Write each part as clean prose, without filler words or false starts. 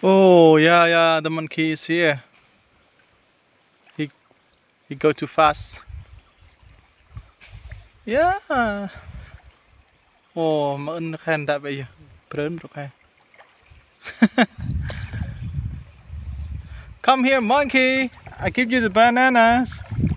Oh yeah, yeah, the monkey is here. He he go too fast. Yeah. Oh, mà ơn khen đã bây giờ. Prơn rồi khen. Come here, monkey. I give you the bananas.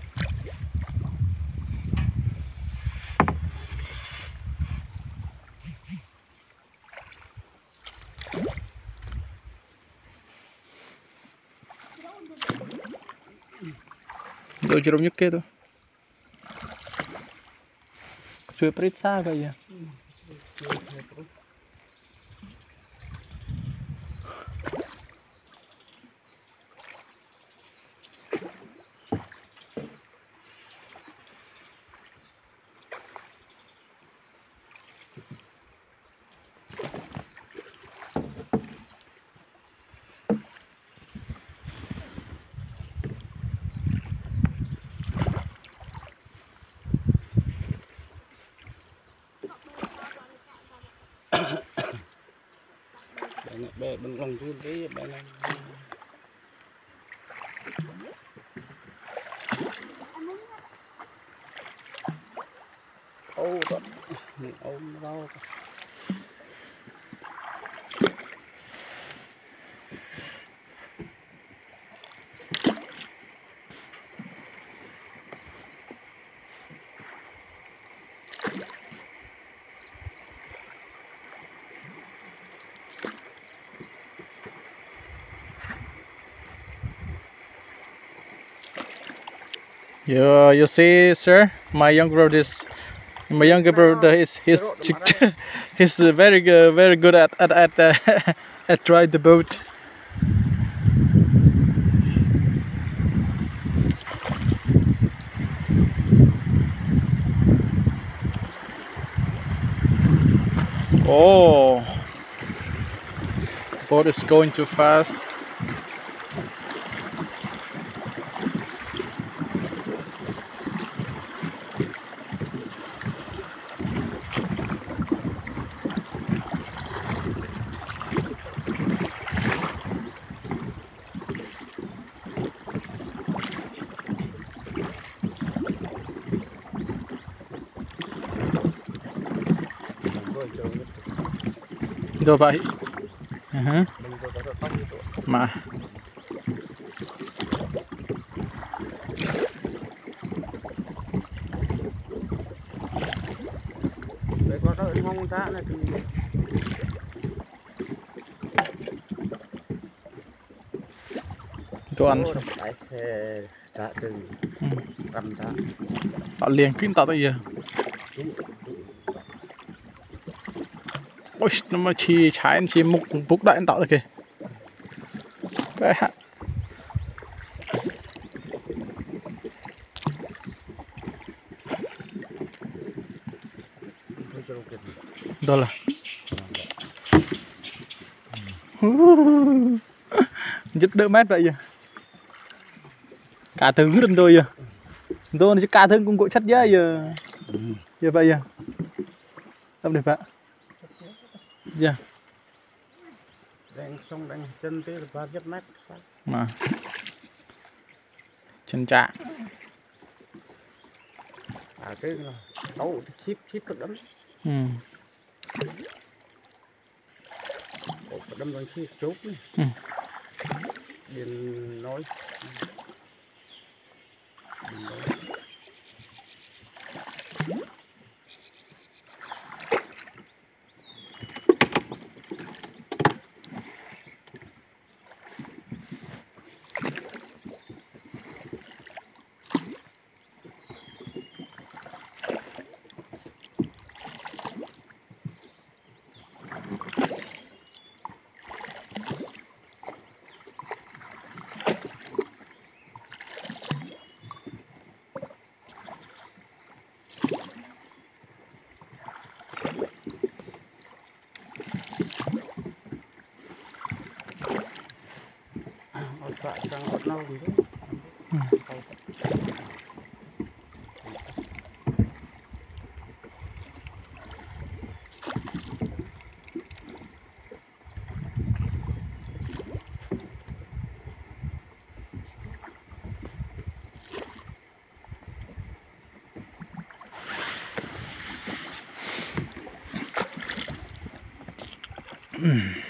Rồi chỉ nhấc kia thôi. Chưa prít xa vậy à? Bè bằng lòng chun cái bè này. Ô đó, ôm rau. You see, sir, my younger brother he's very good at ride the boat. Oh, boat is going too fast. Đồ vậy. Mà tôi ăn xong. Tạo liền kín tạo tới giờ. Ôi, nó mà chi trái chi mục bục đại tạo được kìa. Cái hạ. Đó là. Dứt đỡ mét vậy giờ. Cả thứ đừng tôi giờ. Tôi chứ cả thứ cũng gội chất giá giờ. Giờ vậy giờ. Tâm đẹp ạ. Dạ. Đang xong đang chân tới là 3 mét. Mà. Chân trạng. À cái là tấu chip cực lắm. Đâm bằng chip chốt. Điền nói. Ừ.